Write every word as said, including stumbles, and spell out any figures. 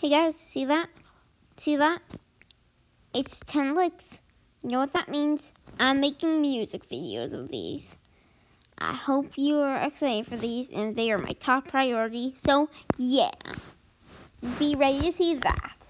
Hey guys, see that? See that? It's ten likes. You know what that means? I'm making music videos of these. I hope you are excited for these, and they are my top priority. So, yeah. Be ready to see that.